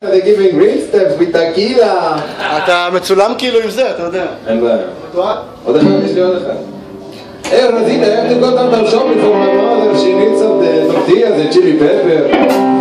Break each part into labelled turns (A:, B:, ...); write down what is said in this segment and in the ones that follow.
A: They're giving green steps with tequila.
B: אתה מצולם כאילו עם זה, אתה יודע.
A: אין בעיה. עוד אחד, יש לי עוד אחד. Hey, Rosita, I have to go down shopping for my mother. She needs some tortillas and chili pepper.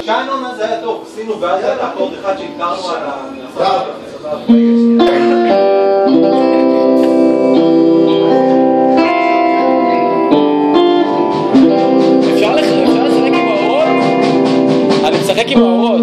C: השיינון הזה היה טוב, עשינו ואז היה אקורד אחד שהתקרנו על
D: אפשר לשחק עם האורות? אני משחק עם האורות.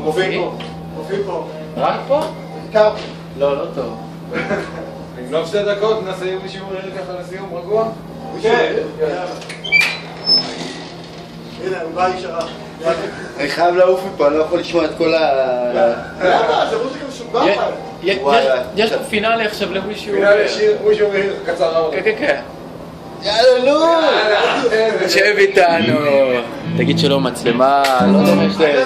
C: מופיעים פה.
D: רק פה?
C: קר.
D: לא, לא טוב.
A: נגנוב 2 דקות, נעשה לי שיעור עיר ככה לסיום, רגוע?
C: כן. הנה, הוא בא ישרה.
B: אני חייב לעוף מפה, אני לא יכול לשמוע את כל ה...
C: למה? זה מוזיקה משוגעת.
D: יש פה פינאלי עכשיו למישהו...
A: פינאלי שיר, מישהו עיר קצר.
D: כן, כן, כן.
B: יאללה, נו!
D: שב איתנו. תגיד שלא מצלמה, לא יודע מה יש זה.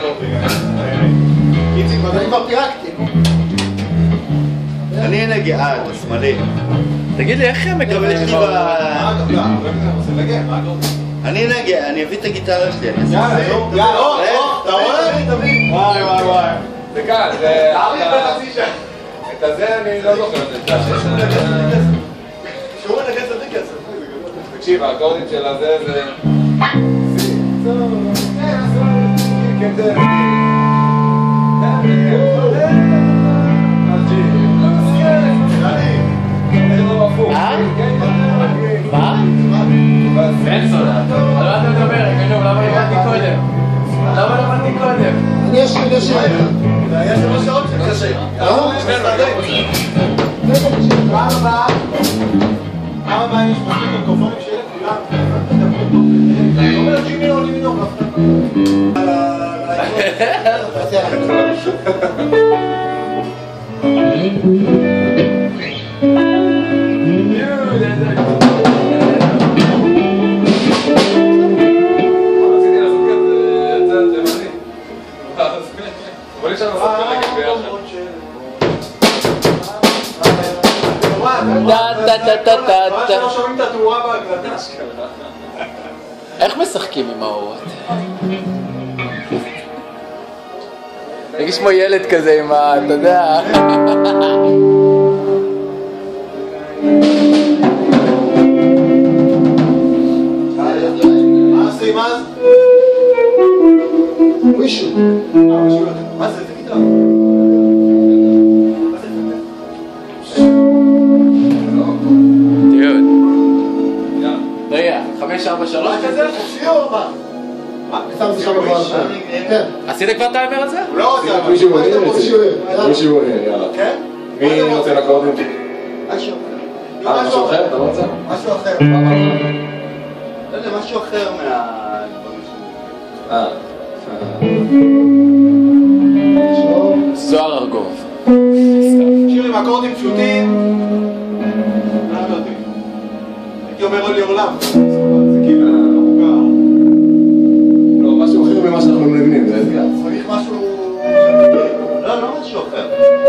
C: איציק, ואני כבר פירקתי.
B: אני נגד... אתה שמאלי.
D: תגיד לי, איך הם מקבלים
B: יש לי
D: עם
B: ב... אני נגד, אני אביא את הגיטרה שלי, אני אעשה את זה.
C: יאללה, אתה רואה? וואי.
A: זה קל, זה...
C: תאריך בחצי שעה.
A: את הזה אני לא זוכר,
C: שהוא מנגן את זה כסף.
A: תקשיב, האקורדים של הזה זה...
D: מה? אין סודה. על מה אתה מדבר? למה לא באתי קודם? למה לא באתי קודם?
C: אני אשאיר. היה 3 שעות של קשה. פעם הבאה יש מספיק מיקרופונים שאלה כולם. אתה אומר ג'ימי או לימינור? לא שומעים את התאורה בהקלטה.
D: איך משחקים עם האורות? מרגיש כמו ילד כזה עם ה... אתה יודע...
C: מה עושים אז? מישהו. מה זה? תגיד לה.
D: רגע, 543 כזה?
C: חופשי או מה? שם זה שם בבוא. כן.
D: עשית כבר טיימר הזה?
C: הוא לא עושה, אבל
A: מישהו עיר את זה. מישהו עיר, יאללה.
C: כן?
A: מי רוצה לקורדים?
C: משהו
A: משהו אחר? אתה לא רוצה?
C: משהו אחר.
B: לא יודע, משהו אחר מהדברים שלי.
D: זוהר ארגוב.
C: שיר עם אקורדים פשוטים. לא יודעים. הייתי אומר עולי עולם. זה כאילו מוכר.
A: לא, משהו אחר ממה שאנחנו מנגנים, זה אתגר.
C: צריך משהו...
B: לא משהו אחר.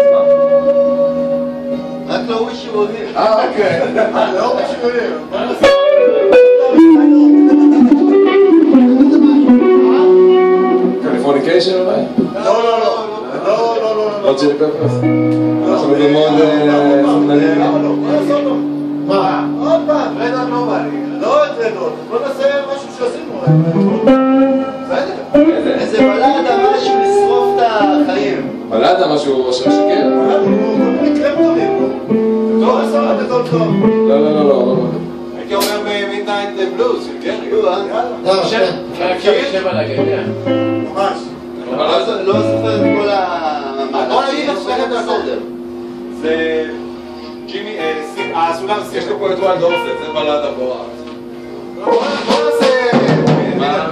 B: רק לא מישהו עודיר.
A: אוקיי.
C: לא משהו עולי.
A: קליפורניקיישן אולי?
C: לא.
A: עוד צ'ילי פפרס? אנחנו ללמוד...
C: מה? עוד פעם, רדות לא בא לי. לא את רדות. בוא נעשה משהו שעשינו. בסדר.
B: איזה בלדה, משהו לשרוף את החיים.
A: בלדה משהו שמשקר?
C: הוא מקרב טובים. טוב, עשה את זה טוב.
A: לא.
C: הייתי אומר ב-Midnight Blues של גרי.
D: אפשר לשב על הגדר.
C: ממש.
B: לא זוכר את כל
C: בוא נגיד לך שכן את הסדר. זה... ג'ימי... הסולם...
A: יש לו פה את וואלד אורסט, זה בלדה בורח.
C: בוא נעשה...
A: מה?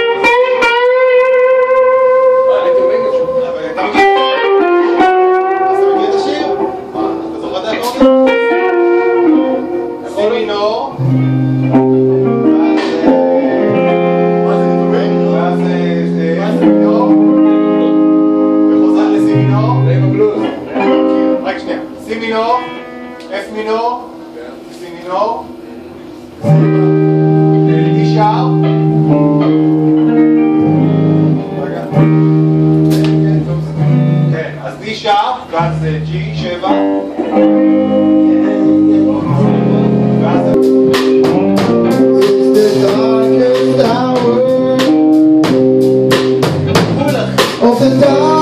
C: ואז G7 ואז